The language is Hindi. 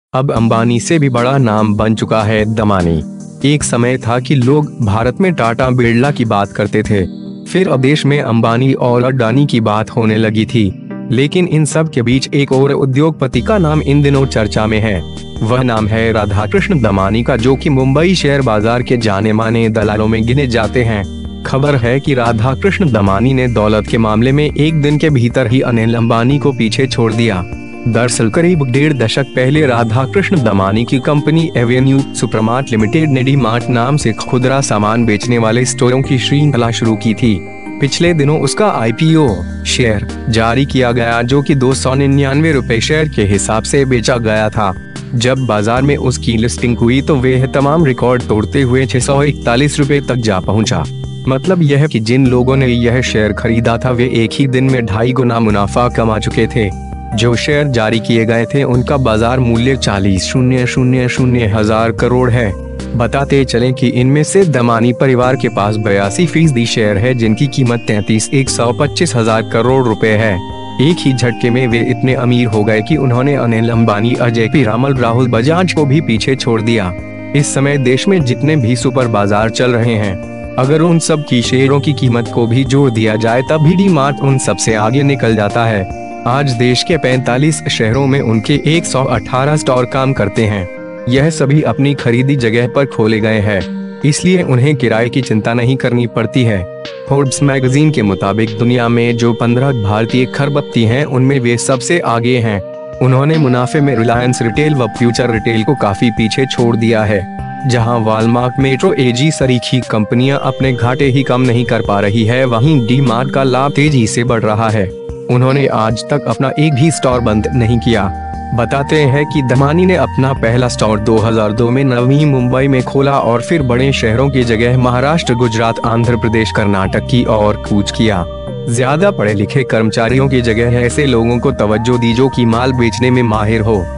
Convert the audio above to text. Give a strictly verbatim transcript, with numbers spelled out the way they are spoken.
अब अंबानी से भी बड़ा नाम बन चुका है दमानी। एक समय था कि लोग भारत में टाटा बिरला की बात करते थे, फिर अब देश में अंबानी और अडानी की बात होने लगी थी। लेकिन इन सब के बीच एक और उद्योगपति का नाम इन दिनों चर्चा में है। वह नाम है राधाकृष्ण दमानी का, जो कि मुंबई शेयर बाजार के जाने माने दलालों में गिने जाते हैं। खबर है कि राधाकृष्ण दमानी ने दौलत के मामले में एक दिन के भीतर ही अनिल अंबानी को पीछे छोड़ दिया। दरअसल करीब डेढ़ दशक पहले राधाकृष्ण दमानी की कंपनी एवेन्यू सुपरमार्ट लिमिटेड ने डी मार्ट नाम से खुदरा सामान बेचने वाले स्टोरों की श्रृंखला शुरू की थी। पिछले दिनों उसका आई पी ओ शेयर जारी किया गया, जो कि दो सौ निन्यानवे रुपए शेयर के हिसाब से बेचा गया था। जब बाजार में उसकी लिस्टिंग हुई तो वह तमाम रिकॉर्ड तोड़ते हुए छह सौ इकतालीस रुपए तक जा पहुंचा। मतलब यह कि जिन लोगों ने यह शेयर खरीदा था वे एक ही दिन में ढाई गुना मुनाफा कमा चुके थे। जो शेयर जारी किए गए थे उनका बाजार मूल्य चालीस शून्य शून्य शून्य हजार करोड़ है। बताते चलें कि इनमें से दमानी परिवार के पास बयासी फीसदी शेयर है, जिनकी कीमत तैंतीस एक सौ पच्चीस हजार करोड़ रुपए है। एक ही झटके में वे इतने अमीर हो गए कि उन्होंने अनिल अंबानी, अजय पीरामल, राहुल बजाज को भी पीछे छोड़ दिया। इस समय देश में जितने भी सुपर बाजार चल रहे हैं, अगर उन सब की शेयरों की कीमत को भी जोड़ दिया जाए तब भी डी मार्ट उन सबसे आगे निकल जाता है। आज देश के पैंतालीस शहरों में उनके एक सौ अठारह स्टोर काम करते हैं। यह सभी अपनी खरीदी जगह पर खोले गए हैं, इसलिए उन्हें किराए की चिंता नहीं करनी पड़ती है। फोर्ब्स मैगजीन के मुताबिक दुनिया में जो पंद्रह भारतीय खरबपति हैं उनमें वे सबसे आगे हैं। उन्होंने मुनाफे में रिलायंस रिटेल व फ्यूचर रिटेल को काफी पीछे छोड़ दिया है। जहां वालमार्ट, मेट्रो एजी सरीखी कंपनियां अपने घाटे ही कम नहीं कर पा रही है, वहीं डी मार्ट का लाभ तेजी से बढ़ रहा है। उन्होंने आज तक अपना एक भी स्टोर बंद नहीं किया। बताते हैं कि दमानी ने अपना पहला स्टोर दो हज़ार दो में नवी मुंबई में खोला और फिर बड़े शहरों की जगह महाराष्ट्र, गुजरात, आंध्र प्रदेश, कर्नाटक की ओर कूच किया। ज्यादा पढ़े लिखे कर्मचारियों की जगह ऐसे लोगों को तवज्जो दी जो कि माल बेचने में माहिर हो।